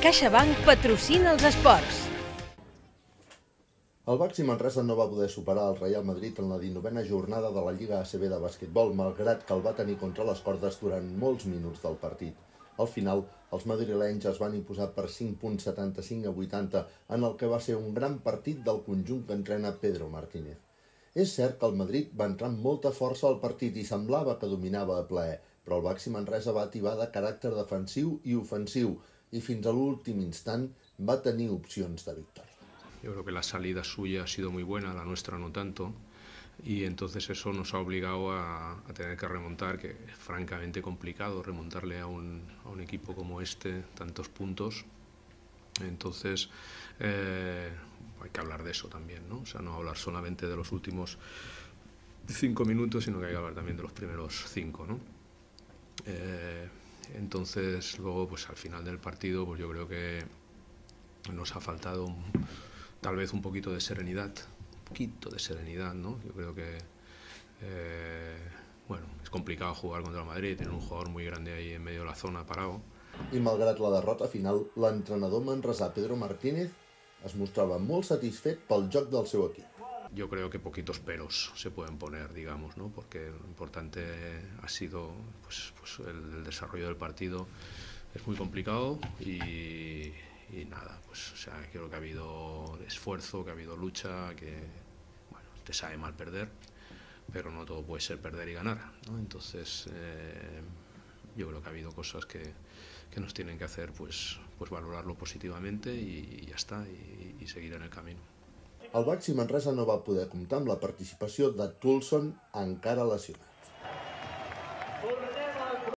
CaixaBank patrocina els esports. El Baxi Manresa no va poder superar el Real Madrid en la 19a jornada de la Lliga ACB de basquetbol, malgrat que el va tenir contra les cordes durant molts minuts del partit. Al final, els madrilenys es van imposar per 5 punts 75 a 80 en el que va ser un gran partit del conjunt que entrena Pedro Martínez. És cert que el Madrid va entrar amb molta força al partit i semblava que dominava a plaer, però el Baxi Manresa va ativar de caràcter defensiu i ofensiu i fins a l'últim instant va tenir opcions de victòria. Yo creo que la salida suya ha sido muy buena, la nuestra no tanto, y entonces eso nos ha obligado a tener que remontar, que es francamente complicado remontarle a un equipo como este tantos puntos. Entonces hay que hablar de eso también, ¿no? O sea, no hablar solamente de los últimos 5 minutos, sino que hay que hablar también de los primeros 5, ¿no? Entonces luego pues al final del partido pues yo creo que nos ha faltado tal vez un poquito de serenidad, ¿no? Yo creo que bueno, es complicado jugar contra el Madrid, tener un jugador muy grande ahí en medio de la zona parado. I malgrat la derrota final, l'entrenador manresà Pedro Martínez es mostrava molt satisfet pel joc del seu equip. Yo creo que poquitos peros se pueden poner, digamos, ¿no? Porque lo importante ha sido pues el desarrollo del partido. Es muy complicado y nada, pues o sea, creo que ha habido esfuerzo, que ha habido lucha, que bueno, te sabe mal perder, pero no todo puede ser perder y ganar, ¿no? Entonces yo creo que ha habido cosas que nos tienen que hacer pues valorarlo positivamente y ya está, y seguir en el camino. El Baxi Manresa no va poder comptar amb la participació de Toulson, encara lesionat.